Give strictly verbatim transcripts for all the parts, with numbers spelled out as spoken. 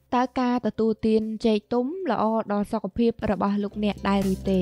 តើការទទួលទានចេកទុំល្អដល់សុខភាពរបស់លោកអ្នកដែរឬទេ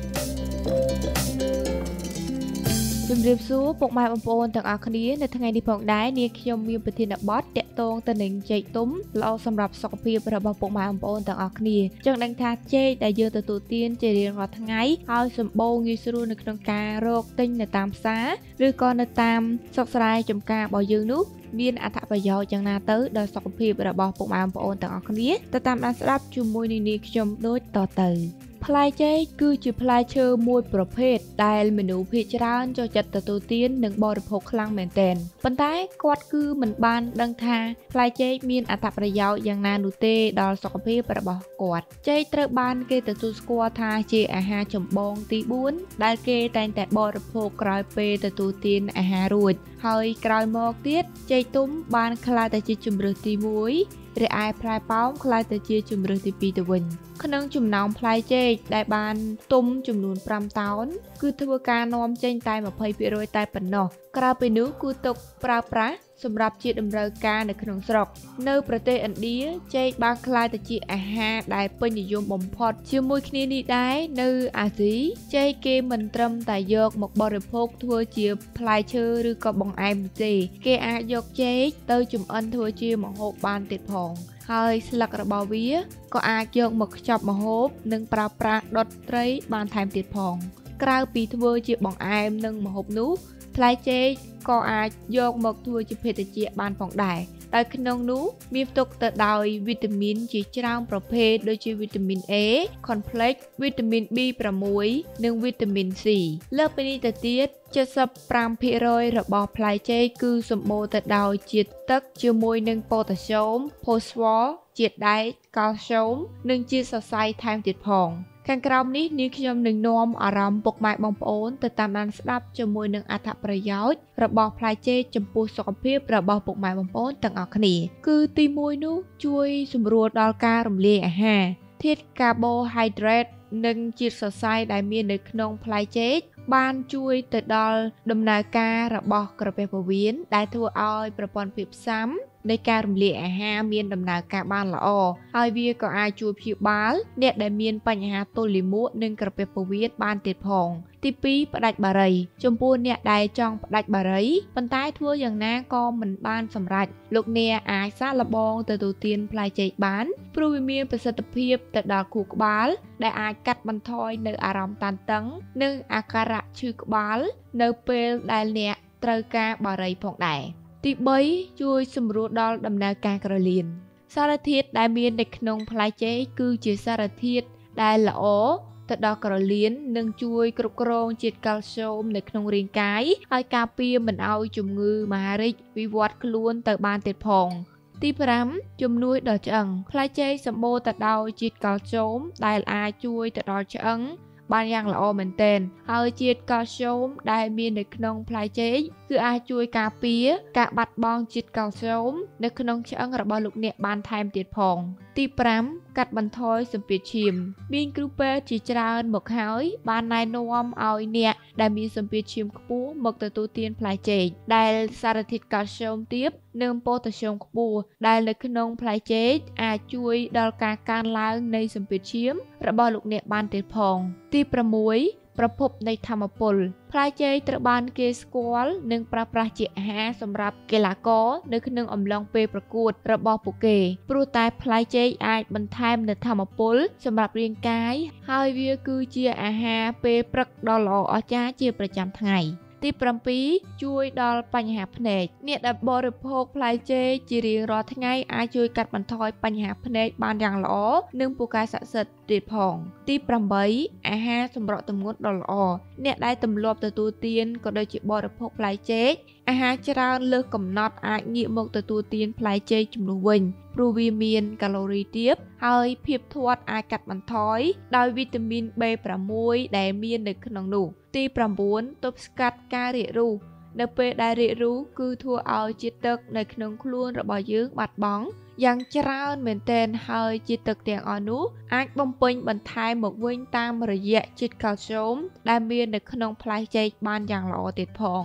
ជំរាបសួរពុកម៉ែបងប្អូនទាំងអស់គ្នានៅថ្ងៃនេះផងដែរនាងខ្ញុំមានប្រធានបទតាក់ទងទៅនឹងចេកទុំល្អសម្រាប់សុខភាពរបស់ពុកម៉ែបងប្អូនទាំងអស់គ្នាចង់ដឹងថាចេកដែលយើងទទួលទានជារៀងរាល់ថ្ងៃហើយសម្បូរងាយស្រួលនៅក្នុងការរកទិញនៅតាមផ្សារឬក៏នៅតាមស្រុកស្រែចម្ការរបស់យើងនោះមានអត្ថប្រយោជន៍យ៉ាងណាទៅដល់សុខភាពរបស់ពុកម៉ែបងប្អូនទាំងអស់គ្នាទៅតាមដានស្ដាប់ជាមួយនឹងនាងខ្ញុំដូចតទៅផ្លែចេកគឺជាផ្លែឈើមួយប្រភេទដែលមនុស្សភាគច្រើនចូលចិត្តទទួលទាននិងបរិភោគខ្លាំងមែនទែនប៉ុន្តែគាត់គឺមិនបានដឹងថាផ្លែចេកមានអត្ថប្រយោជន៍យ៉ាងណានោះទេដល់សុខភាពរបស់គាត់ចេកត្រូវបានគេទទួលស្គាល់ថាជាអាហារចម្បងទីបួនដែលគេតែងតែបរិភោគក្រោយពេលទទួលទានអាហាររួចហើយក្រោយមកទៀតចេកទុំបានក្លាយទៅជាជម្រើសទីមួយរីឯផ្លែប៉ោមក្លាយទៅជាជម្រើសទីពីរទៅវិញក្នុងចំណោមផ្លែចេកដែលបានទុំចំនួនប្រាំតោនគឺធ្វើការនាំចេញតែยี่สิบเปอร์เซ็นต์ តែប៉ុណ្ណោះក្រៅពីនោះគឺទុកប្រើប្រាស់សម្រាប់ជាតម្រូវការនៅក្នុងស្រុកនៅប្រទេសឥណ្ឌាចេកបានក្លាយទៅជាអាហារដែលពេញនិយមបំផុតជាមួយគ្នានេះដែរនៅអាស៊ីចេកគេមិនត្រឹមតែយកមកបរិភោគធ្វើជាផ្លែឈើឬក៏បង្អែមទេគេអាចយកចេកទៅចម្អិនធ្វើជាម្ហូបបានទៀតផងហើយស្លឹករបស់វាក៏អាចយកមកខ្ចប់ម្ហូបនិងប្រើប្រាស់ដុតត្រីបានថែមទៀតផងក្រៅពីធ្វើជាបង្អែមនិងម្ហូបនោះផ្លែចេកក៏អាចយកមកធ្វើជាភេសជ្ជៈបានផងដែរដោយក្នុងនោះមានផ្ទុកទៅដោយវីតាមីនជាច្រើនប្រភេទដូចជាវីតាមីន A, complex, វីតាមីន B 6 និងវីតាមីន C លើសពីនេះទៅទៀតseventy-five percent របស់ផ្លែចេកគឺសម្បូរទៅដោយជាតិទឹកជាមួយនឹងប៉ូតាស្យូម ផូស្វ័រ ជាតិដែក កាល់ស្យូមនិងជាតិសរសៃថែមទៀតផងខាងក្រោមនេះនាងខ្ញុំនឹងនាំអារម្មណ៍ពុកម៉ែបងប្អូនទៅតាមដានស្ដាប់ជាមួយនឹងអត្ថប្រយោជន៍របស់ផ្លែចេកចំពោះសុខភាពរបស់ពុកម៉ែបងប្អូនទាំងអស់គ្នាគឺទីមួយនោះជួយសម្រួលដល់ការរំលាយអាហារធាតុ carbohydrate និងជាតិសរសៃដែលមាននៅក្នុងផ្លែចេកបានជួយទៅដល់ដំណើរការរបស់ក្រពះពោះវៀនដែលធ្វើឲ្យប្រព័ន្ធភាពផ្សំនៃការរំលាយអាហារមានដំណើរការបានល្អហើយវាក៏អាចជួយព្យាបាលអ្នកដែលមានបញ្ហាទល់លាមកនិងក្រពះពោះវៀនបានទៀតផងទីពីរផ្ដាច់បារីចំពោះអ្នកដែលចង់ផ្ដាច់បារីប៉ុន្តែធ្វើយ៉ាងណាក៏មិនបានសម្រេចលោកអ្នកអាចសាកល្បងទទួលទានផ្លែចេកបានព្រោះវាមានប្រសិទ្ធភាពទៅដល់ខួរក្បាលដែលអាចកាត់បន្ថយនៅអារម្មណ៍តានតឹងនិងអាការៈឈឺក្បាលនៅពេលដែលអ្នកត្រូវការបារីផងដែរទីបីជួយសម្រួលដល់ដំណើរការក្រលៀនសារធាតុដែលមាននៅក្នុងផ្លែចេកគឺជាសារធាតុដែលល្អទៅដល់ក្រលៀននិងជួយគ្រប់គ្រងជាតិកាល់ស្យូមនៅក្នុងរាងកាយហើយការពារមិនឲ្យជំងឺមហារីកវិវត្តខ្លួនទៅបានទៀតផងទីfiveជំនួយដល់ឆ្អឹងផ្លែចេកសម្បូរទៅដោយជាតិកាល់ស្យូមដែលអាចជួយទៅដល់ឆ្អឹងបានយ៉ាងល្អមែនទែនហើយជាតិកាល់ស្យូមដែលមាននៅក្នុងផ្លែចេកគឺអាចជួយការពារការបាត់បង់ជាតិកាល់ស្យូមនៅក្នុងឆ្អឹងរបស់លោកអ្នកបានថែមទៀតផងទីfiveកាត់បន្ថយសម្ពាធឈាមមានគ្រូពេទ្យជាច្រើនមកហើយបានណែនាំឲ្យអ្នកដែលមានសម្ពាធឈាមខ្ពស់មកទទួលទានផ្លែចេកដែលសារធាតុកាល់ស្យូមទាបនិងប៉ូតាស្យូមខ្ពស់ដែលនៅក្នុងផ្លែចេកអាចជួយដល់ការកើនឡើងនៃសម្ពាធឈាមរបស់លោកអ្នកបានទៀតផងទីsixប្រភពនៃធម្មពលផ្លែចេកត្រូវបានគេស្គាល់និងប្រើប្រាស់ជាអាហារសម្រាប់កីឡាករនៅក្នុងអំឡុងពេលប្រកួតរបស់ពួកគេព្រោះតែផ្លែចេកអាចបន្ថែមនូវធម្មពលសម្រាប់រាងកាយហើយវាគឺជាអាហារពេលព្រឹកដ៏ល្អអស្ចារ្យជាប្រចាំថ្ងៃទីsevenជួយដល់បញ្ហាភ្នែកអ្នកដែលបរិភោគផ្លែចេកជារៀងរាល់ថ្ងៃអាចជួយកាត់បន្ថយបញ្ហាភ្នែកបានយ៉ាងល្អនិងពូកែស័ក្តិសិទ្ធិទៀតផងទីeightអាហារសម្រក់ទម្ងន់ដ៏ល្អអ្នកដែលទម្លាប់ទទួលទានក៏ដូចជាបរិភោគផ្លែចេកអាហារច្រើនលើសកំណត់អាចងាកមកទទួលទានផ្លែចេកជំនួសវិញព្រោះវាមានកាឡូរីទាបហើយភាពធាត់អាចកាត់បន្ថយដោយវីតាមីន B six ដែលមាននៅក្នុងនោះទីnineទប់ស្កាត់ការរាករូសនៅពេលដែលរាករូសគឺធ្វើឲ្យជាតិទឹកនៅក្នុងខ្លួនរបស់យើងបាត់បង់យ៉ាងច្រើនមែនទែនហើយជាតិទឹកទាំងអស់នោះអាចបំពេញបន្ថែមមកវិញតាមរយៈជាតិកាល់ស្យូមដែលមាននៅក្នុងផ្លែចេកបានយ៉ាងល្អទៀតផង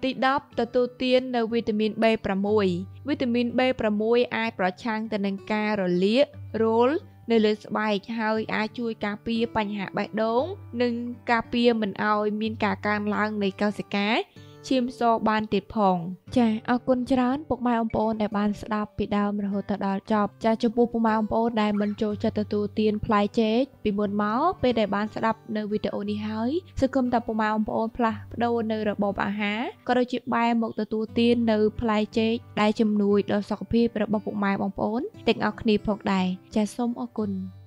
ទីដប់ទទួលទាននៅវីតាមីន B 6 វីតាមីន B 6 អាចប្រឆាំងទៅនឹងការរលាករោលនៅលើស្បែកហើយអាចជួយការពារបញ្ហាបេះដូងនិងការពារមិនឲ្យមានការកើនឡើងនៃកោសិកាឈាមសបានទៀតផងចាអរគុណច្រើនពុកម៉ែបងប្អូនដែលបានស្ដាប់ពីដើមរហូតដល់ចប់ចាចំពោះពុកម៉ែបងប្អូនដែលមិនចូលចិត្តទទួលទានផ្លែចេកពីមុនមកពេលដែលបានស្ដាប់នៅវីដេអូនេះហើយសង្ឃឹមថាពុកម៉ែបងប្អូនផ្លាស់ប្ដូរនៅរបបអាហារក៏ដូចជាបែរមកទទួលទាននៅផ្លែចេកដែលជំនួយដល់សុខភាពរបស់ពុកម៉ែបងប្អូនទាំងអស់គ្នាផងដែរចាសូមអរគុណ